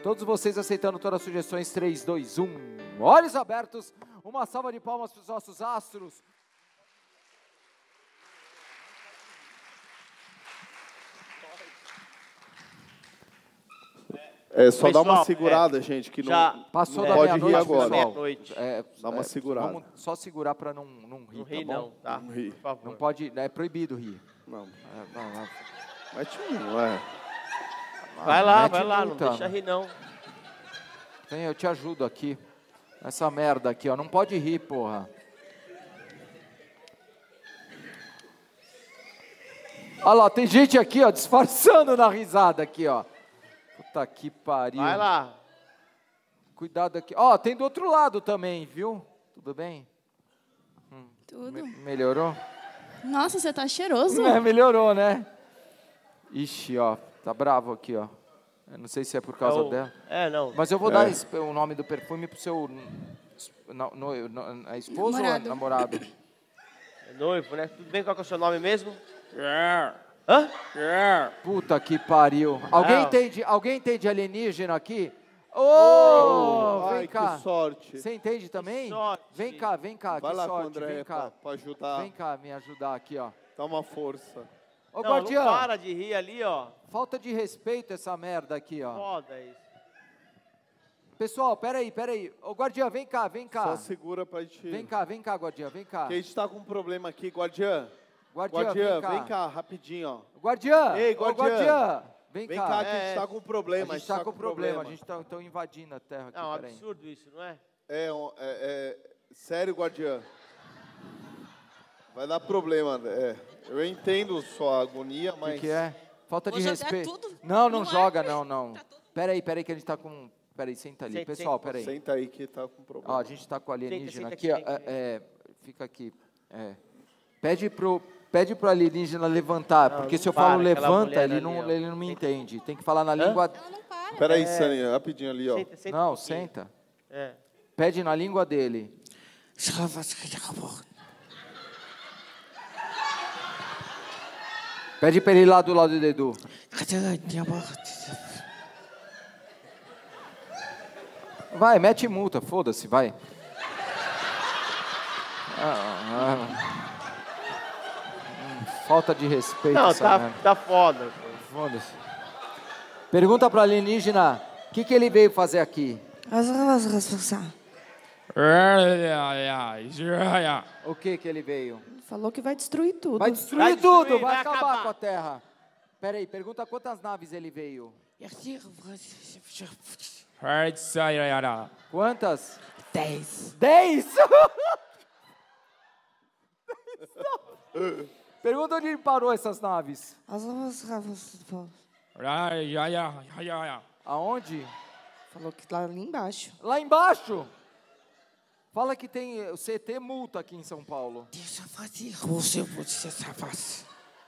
Todos vocês aceitando todas as sugestões, 3, 2, 1. Olhos abertos, uma salva de palmas para os nossos astros. É só Pessoal, dar uma segurada, gente, que já não, Passou não da pode rir meia-noite, agora. pessoal. Meia-noite. Dá uma segurada. Vamos só segurar para não rir, Não ri, tá bom? não, tá? Não ri. Por favor. Não pode, é proibido rir. Não, Vai. mete um, é. Vai lá, Mete vai lá, não multa. deixa rir, não. Vem, eu te ajudo aqui. Essa merda aqui, ó. Não pode rir, porra. Olha lá, tem gente aqui, ó, disfarçando na risada aqui, ó. Puta que pariu. Vai lá. Cuidado aqui. Ó, tem do outro lado também, viu? Tudo bem? Tudo. Melhorou? Nossa, você tá cheiroso. Melhorou, né? Ixi, ó. Tá bravo aqui, ó. Eu não sei se é por causa dela. Não. Mas eu vou dar o nome do perfume pro seu esposo Namorado. ou namorado? É noivo, né? Tudo bem? Qual que é o seu nome mesmo? Hã? Puta que pariu. Alguém entende alienígena aqui? Vem Ai, cá. que sorte. Você entende também? Que sorte. Vem cá. Vai que lá sorte. com o André Vem cá. pra ajudar. Vem cá me ajudar aqui, ó. Dá uma força. Ô, Não guardião. para de rir ali, ó. Falta de respeito essa merda aqui, ó. Foda isso. Pessoal, peraí. Ô, guardião, vem cá. Só segura pra gente... Vem cá, guardião, vem cá. Que a gente tá com um problema aqui, guardiã. Guardião, Vem cá, rapidinho, ó. Guardião! Ei, Ô, guardião. guardião! Vem cá, que a gente tá com um problema. A gente tá com problema, a gente tá invadindo a terra aqui, É um peraí. absurdo isso, não é? Sério, guardiã. Vai dar problema, André. Eu entendo sua agonia, mas... O que é? Falta de Vou jogar respeito. tudo Não no ar, joga, né? não. Tá tudo- Peraí, que a gente tá com... Peraí, senta ali. Senta, Pessoal, senta. peraí. Senta aí que tá com problema. Ó, a gente tá com alienígena Senta aqui, ó. aqui, Fica aqui. Pede pro alienígena levantar, Não, porque não se eu falo para, aquela levanta, mulher ele ali, não, ó. ele não me entende. Tem que falar na língua... Ela não para. Peraí, Sani, rapidinho ali, ó. Senta Não, um pouquinho. senta. É. Pede na língua dele. Pede pra ele ir lá do lado do Edu. Vai, mete multa, foda-se, vai. Falta de respeito Não, essa merda. tá foda. Foda-se. Pergunta pra alienígena, o que ele veio fazer aqui? O que ele veio? Falou que vai destruir tudo. Vai destruir Vai tudo, destruir, vai vai acabar acabar. com a Terra. Peraí, pergunta quantas naves ele veio. Quantas? 10. 10! Pergunta onde ele parou essas naves. Aonde? Falou que lá ali embaixo. Lá embaixo. Fala que tem o CT multa aqui em São Paulo. Deixa eu fazer. Você faz.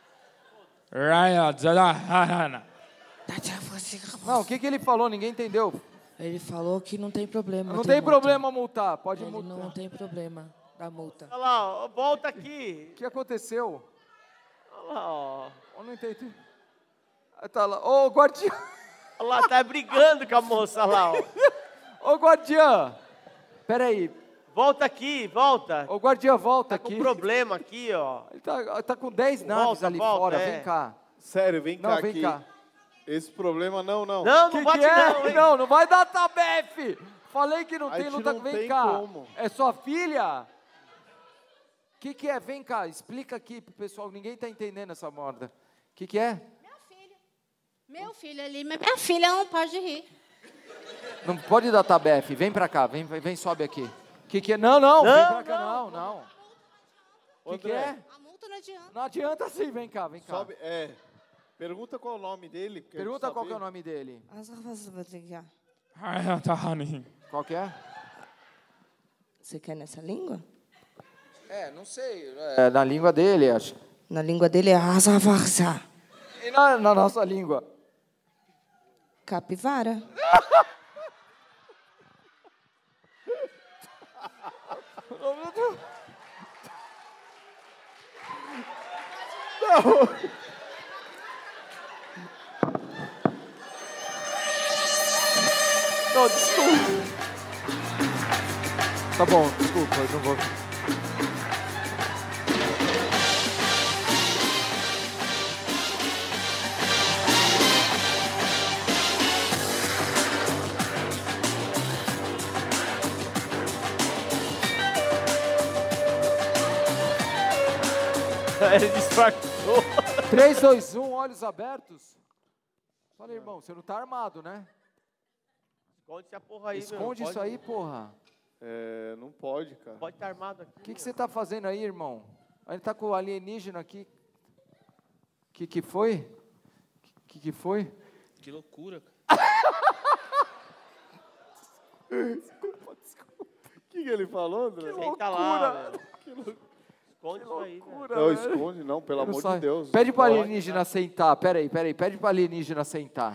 Não, o que ele falou? Ninguém entendeu. Ele falou que não tem problema. Não tem problema multar, pode Ele multar. não tem problema da multa. Olha lá, ó, volta aqui. O que aconteceu? Olha lá, ó. Eu não entendi. Tá lá. Ô, guardião. Olha lá, tá brigando com a moça lá, ó. Ô, guardião. Peraí. Volta aqui, volta. Ô, guardião, volta Tá com aqui. problema aqui, ó. Ele tá com 10 naves Volta, ali volta, fora. é. Vem cá. Sério, vem cá Não, vem aqui. cá. Esse problema, não. Não, não Que bate é? não, hein? Não vai dar tabef. Falei que não A tem gente luta. não Vem tem cá. como. É sua filha? O que é? Vem cá, explica aqui pro pessoal. Ninguém tá entendendo essa morda. O que é? Meu filho. Meu filho ali, mas minha filha não pode rir. Não pode dar tabef. Vem pra cá, vem, sobe aqui. O que é? Não, vem pra cá, não. O que é? A multa não adianta. Não adianta sim, vem cá. Sobe, pergunta qual é o nome dele. porque Pergunta eu qual que é o saber. nome dele. Você Qual que é? quer nessa língua? Não sei. É na língua dele, acho. Na língua dele é Azavarza. E na nossa língua? Capivara. Oh, meu Deus. Não. Não, desculpa. Tá bom, desculpa, eu não vou... Ele disfarçou. 3, 2, 1, olhos abertos. Fala, irmão, você não tá armado, né? Esconde essa porra aí, Esconde meu. isso aí, porra. É, não pode, cara. Pode estar armado aqui. O que você tá fazendo aí, irmão? Ele tá com o alienígena aqui. Que foi? Que foi? Que loucura, cara. Desculpa. O que ele falou, André? Senta lá, velho. Esconde isso aí, velho. Não, esconde, não, pelo amor de Deus. Pede pro Pode. alienígena sentar. Peraí. Pede pro alienígena sentar.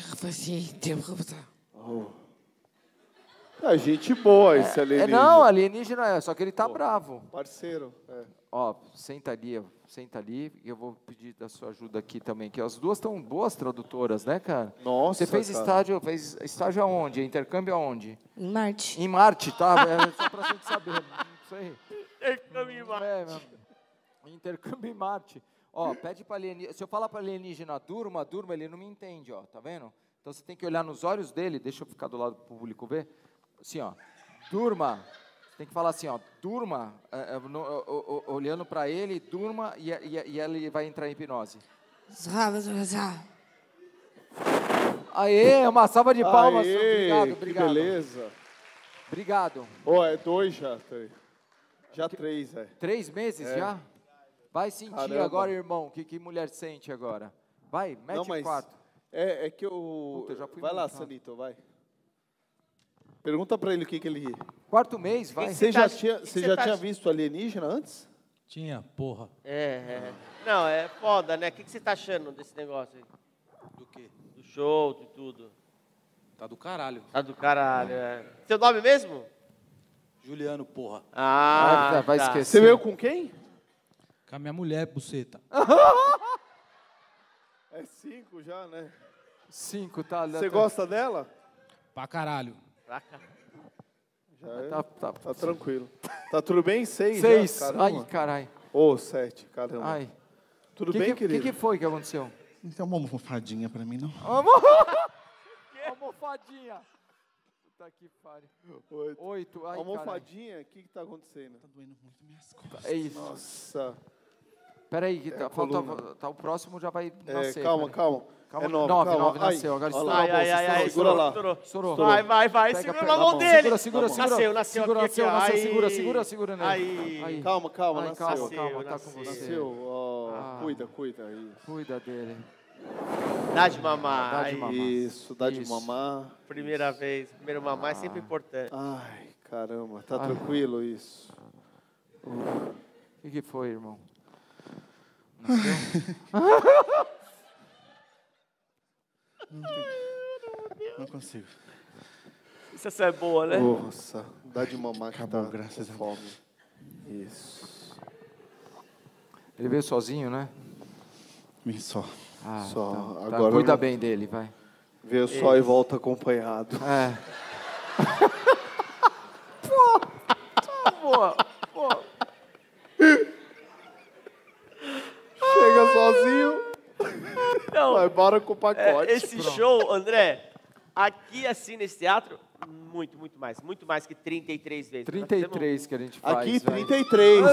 É gente boa esse alienígena. Não, alienígena é, só que ele tá bravo. Parceiro, é. Ó, senta ali, e eu vou pedir da sua ajuda aqui também, que as duas estão boas tradutoras, né, cara? Nossa, Você fez cara. estágio aonde? Intercâmbio aonde? Em Marte. Em Marte, tá? É só pra gente saber, não sei. Intercâmbio em Marte. Intercâmbio em Marte. Ó, pede para alienígena, se eu falar para alienígena, durma, ele não me entende, ó, tá vendo? Então você tem que olhar nos olhos dele, deixa eu ficar do lado pro público ver, assim, ó, durma. Tem que falar assim, ó, durma, olhando para ele, durma, e ele vai entrar em hipnose. Aê, uma salva de palmas. Aê, Obrigado. que beleza. Obrigado. Ó, é 2 já, já 3, 3 meses já? Vai sentir. Caramba. Agora, irmão, que mulher sente agora? Vai, mete Não, mas 4. é que eu... Puta, eu já fui vai lá, muito rápido. Sanito, vai. Pergunta pra ele o que ele... 4º mês, vai. Você tá- já tinha visto alienígena antes? Tinha, porra. Não, é foda, né? O que você tá achando desse negócio aí? Do quê? Do show, de tudo. Tá do caralho. Tá do caralho, é. Seu nome mesmo? Juliano, porra. Vai tá. esquecer. Você veio com quem? Com a minha mulher, buceta. É 5 já, né? 5, tá? Você gosta dela? Pra caralho. Já é. Tá Tranquilo. Tá tudo bem? 6 6. já? Ai, Caramba. caralho. Ô, 7, caramba. Ai. Tudo bem, O querido? que foi que aconteceu? Não tem uma almofadinha pra mim, não? Almofadinha. Puta que pariu. 8. 8. Ai, Almofadinha, o que tá acontecendo? Tá doendo muito minhas costas. caralho. É isso. Nossa. Peraí, que a falta, coluna. o próximo já vai nascer. Calma. Calma. É 9, 9 calma. nasceu. Agora olha estourou lá. a bolsa. Segura lá. Estourou. Vai, Pega, segura pega. na mão dele. Segura. Nasceu Segura, aqui, ó. nasceu. Aí. Segura nele. Aí. Calma, Ai, nasceu. calma, tá com Nasceu. você. Nasceu, ó. Ah. Cuida aí. Cuida dele. Dá de mamar. Dá de Aí. mamar. Isso, dá de Isso. mamar. Primeira vez. Primeiro mamar é sempre importante. Ai, caramba, tá Ai. tranquilo isso. O que foi, irmão? Não consigo. Isso é boa, né? Nossa, dá de mamar que Acabou, tá graças com a Deus. fome. Isso. Ele veio sozinho, né? Vim só. Ah, Só, tá. agora Cuida não- bem dele, vai. Veio só e volta acompanhado. É. Chega sozinho, Não, vai embora com o pacote. esse show, André, aqui assim nesse teatro, muito mais que 33 vezes. 33 que a gente faz. Aqui, velho. 33.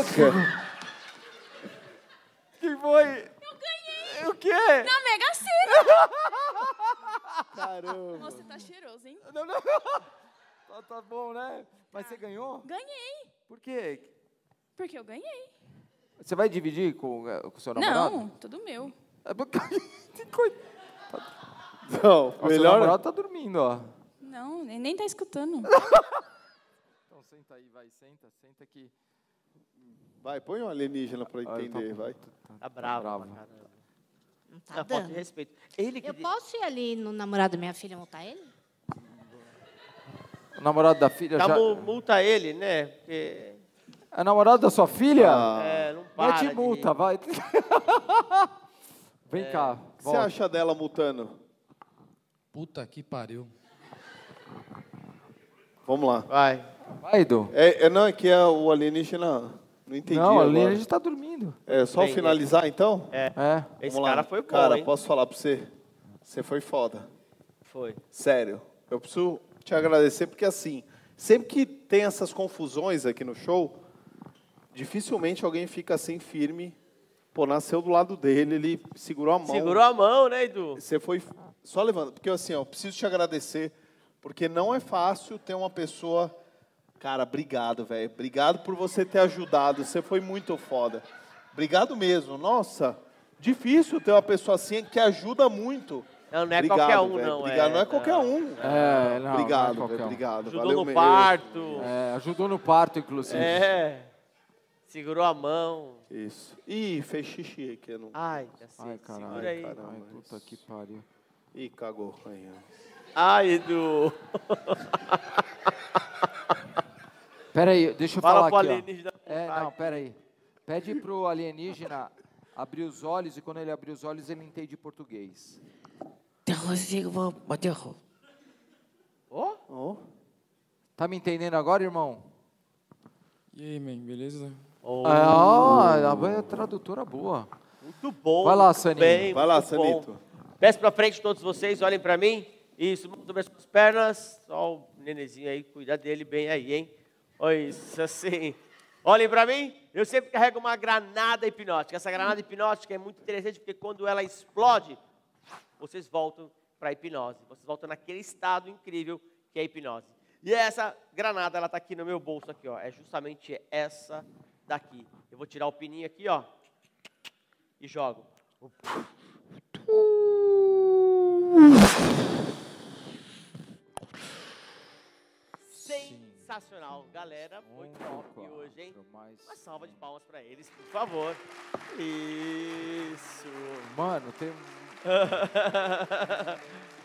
Que foi? Eu ganhei. O quê? Na Mega Sena. Caramba. Nossa, tá cheiroso, hein? Não. Tá bom, né? Mas você ganhou? Ganhei. Por quê? Porque eu ganhei. Você vai dividir com o seu namorado? Não, tudo meu. É porque... Coitado. Não, Ó, seu melhor. namorado tá dormindo, ó. Não, nem tá escutando. Então senta aí, vai. Senta aqui. Vai, põe um alienígena pra entender, vai. Tá bravo, bravo. pra caramba. Não tá Não, falta de dando. respeito. Ele que Eu posso ir ali no namorado da minha filha montar ele? O namorado da filha Tá, já... multa ele, né? Porque É namorado da sua filha? não para. Mete multa, vai. Vem cá, O que você volta. acha dela multando? Puta que pariu. Vamos lá. Vai. Vai, Edu. Não, é que o alienígena... Não entendi Não, agora. a gente tá dormindo. É só Bem, finalizar, então? É. Esse Vamos lá. cara foi bom, Cara, hein? posso falar pra você? Você foi foda. Foi. Sério. Eu preciso te agradecer, porque assim, sempre que tem essas confusões aqui no show, dificilmente alguém fica assim firme. Pô, nasceu do lado dele, ele segurou a mão. Segurou a mão, né, Edu? Você foi só levando. Porque assim, ó, eu preciso te agradecer, porque não é fácil ter uma pessoa... Cara, obrigado, velho. Obrigado por você ter ajudado. Você foi muito foda. Obrigado mesmo. Nossa, difícil ter uma pessoa assim que ajuda muito. Não, não é Obrigado, qualquer um, velho. não. Obrigado, não é qualquer um. Não, Obrigado, não é velho. qualquer um. Obrigado. Ajudou Valeu no mesmo. parto. Ajudou no parto, inclusive. Segurou a mão. Isso. Ih, fez xixi aqui. Não... Ai, cacete. Ai, caralho. Segura aí. caralho. Ai, puta que pariu. Ih, cagou. Aí, ó. Ai, Edu. Pera aí, deixa eu Fala falar pro aqui, alienígena. ó. Não, pera aí. Pede pro alienígena abrir os olhos e quando ele abrir os olhos ele entende português. Ó. Tá me entendendo agora, irmão? E aí, man, beleza? A tradutora boa. Muito bom. Vai lá, muito Saninho. bem, Vai lá, muito bom. Sanito. Desce pra frente todos vocês, olhem pra mim. Isso, sobre as suas pernas. Só o nenenzinho aí, cuida dele bem aí, hein? Isso, assim. Olhem pra mim. Eu sempre carrego uma granada hipnótica. Essa granada hipnótica é muito interessante porque quando ela explode, vocês voltam pra hipnose. Vocês voltam naquele estado incrível que é a hipnose. E essa granada, ela tá aqui no meu bolso aqui, ó. É justamente essa daqui. Eu vou tirar o pininho aqui, ó. E jogo. Sensacional. Galera, foi top hoje, hein? Uma salva de palmas pra eles, por favor. Isso. Mano, tem...